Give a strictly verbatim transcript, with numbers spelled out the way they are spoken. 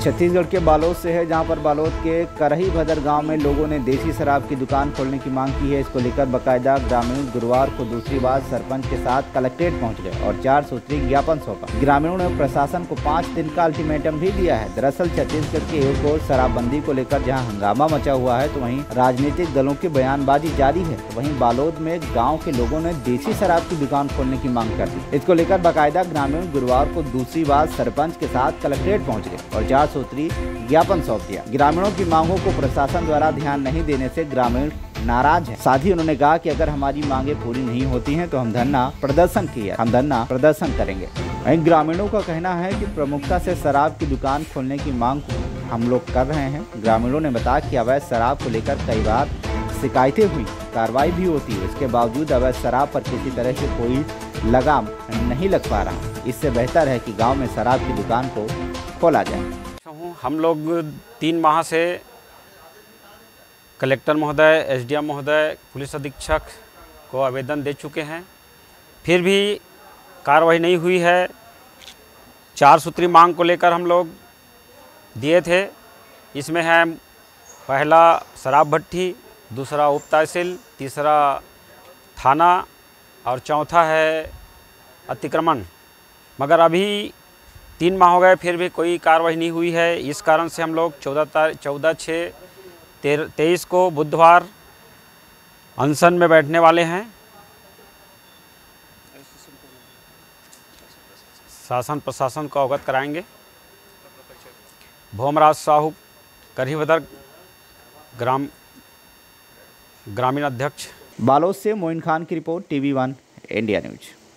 छत्तीसगढ़ के बालोद से है, जहां पर बालोद के करही भदर गांव में लोगों ने देसी शराब की दुकान खोलने की मांग की है। इसको लेकर बाकायदा ग्रामीण गुरुवार को दूसरी बार सरपंच के साथ कलेक्ट्रेट पहुंच गए और चार सूत्री ज्ञापन सौंपा। ग्रामीणों ने प्रशासन को पाँच दिन का अल्टीमेटम भी दिया है। दरअसल छत्तीसगढ़ के एक ओर शराबबंदी को लेकर जहाँ हंगामा मचा हुआ है, तो वहीं राजनीतिक दलों की बयानबाजी जारी है। तो वहीं बालोद में गाँव के लोगों ने देसी शराब की दुकान खोलने की मांग कर दी। इसको लेकर बाकायदा ग्रामीण गुरुवार को दूसरी बार सरपंच के साथ कलेक्ट्रेट पहुंच गए और चार सूत्री ज्ञापन सौंप दिया। ग्रामीणों की मांगों को प्रशासन द्वारा ध्यान नहीं देने से ग्रामीण नाराज हैं। साथ ही उन्होंने कहा कि अगर हमारी मांगे पूरी नहीं होती हैं तो हम धरना प्रदर्शन किए हम धरना प्रदर्शन करेंगे। वहीं ग्रामीणों का कहना है कि प्रमुखता से शराब की दुकान खोलने की मांग हम लोग कर रहे हैं। ग्रामीणों ने बताया कि अवैध शराब को लेकर कई बार शिकायतें हुई, कार्रवाई भी होती है, इसके बावजूद अवैध शराब पर किसी तरह से कोई लगाम नहीं लग पा रहा। इससे बेहतर है कि गांव में शराब की दुकान को खोला जाए। हम लोग तीन माह से कलेक्टर महोदय, एसडीएम महोदय, पुलिस अधीक्षक को आवेदन दे चुके हैं, फिर भी कार्रवाई नहीं हुई है। चार सूत्री मांग को लेकर हम लोग दिए थे। इसमें है पहला शराब भट्टी, दूसरा उप तहसील, तीसरा थाना और चौथा है अतिक्रमण। मगर अभी तीन माह हो गए, फिर भी कोई कार्रवाई नहीं हुई है। इस कारण से हम लोग चौदह तारीख चौदह छः तेईस को बुधवार अनशन में बैठने वाले हैं। शासन प्रशासन को अवगत कराएंगे। भोमराज साहू, करही भदर ग्राम ग्रामीण अध्यक्ष। बालोद से मोइन खान की report, TV one India news.